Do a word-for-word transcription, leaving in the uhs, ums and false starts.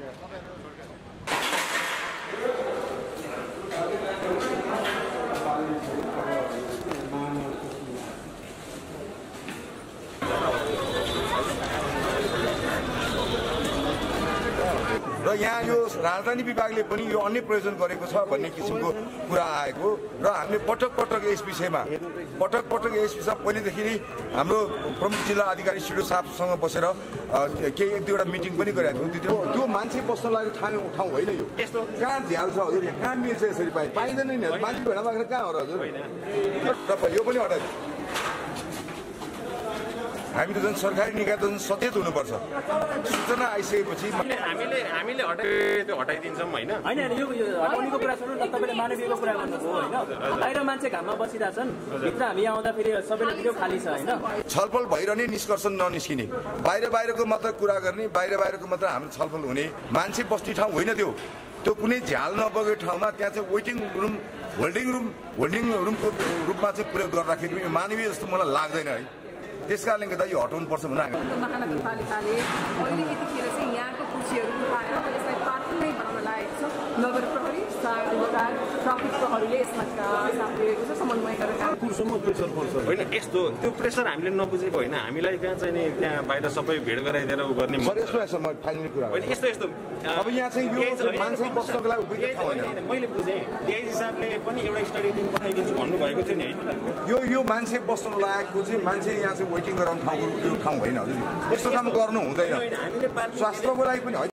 र यहाँ यो राजधानी विभागले पनि यो अन्य प्रयोजन गरेको छ भन्ने किसिमको कुरा आएको र हामीले पटक पटक यस विषयमा पटक पटक यस विषयमा पहिलेदेखि नै हाम्रो प्रमुख जिल्ला अधिकारी सिडो साहबसँग बसेर केही एक दुईवटा मिटिङ पनि गरेका थियौँ। त्यो मान्छे बस्न लागि ठाउँ ठाउँ होइन यो यस्तो कहाँ झ्याल छ हजुर कहाँ मिल्छ यसरी पाइ पाइँदैन नि मान्छे भेडा माग्न कहाँ हो र हजुर यो पनि हटाइदिनु हामी त झन् सरकारी निकाय त झन् सचेत हुनुपर्छ सूचना आइसकेपछि हामीले हामीले हटाइ त्यो हटाइदिन्छौँ होइन होइन यो हटाउनेको कुरा सुन्नु न तपाईँले मानवीयको कुरा गर्नुभयो होइन बाहिर मान्छे घाममा बसिरहेछन् भित्र हामी आउँदा फेरि सबैले भिडियो खाली छ होइन छलफल भइरहने निष्कर्ष ननिस्किने बाहिर बाहिरको मात्र कुरा गर्ने बाहिर बाहिरको मात्र हाम्रो छलफल हुने मान्छे बस्ने ठाउँ होइन त्यो त्यो कुनै झ्याल नबगेको ठाउँमा त्यहाँ चाहिँ waiting room holding room holding रुमको रूपमा चाहिँ प्रयोग गर्दाखेरि मानवीय जस्तो मलाई लाग्दैन है त्यस कारणले गर्दा यो हटाउनु पर्छ भनेर हामी महानगरपालिकाले अहिले यतिखेर चाहिँ यहाँको कुर्सीहरू उठाएर यसलाई पार्किङ नै बनाउन लागेको छ नगर प्रहरी ट्राफिक प्रहरीले यसमा साथ दिएको छ समन्वय गरेर होइन यस्तो त्यो प्रेसर हामीले नबुझेको होइन हामीलाई त्यहाँ चाहिँ नि त्यहाँ बाहिर सबै भेड गराइदिएर उ गर्ने होइन यस्तो यस्तो अब यहाँ चाहिँ यो मान्छे बस्नको लागि मैले बुझेँ डिआइजी साहबले पनि एउटा स्टडी टिम पठाइदिन्छु भन्नुभएको थियो नि होइन यो यो मान्छे बस्न लागेको चाहिँ मान्छे यहाँ चाहिँ वेटिङ गराउने ठाउँ ठाउँ होइन हजुर यस्तो काम गर्नु हुँदैन स्वास्थ्यको लागि पनि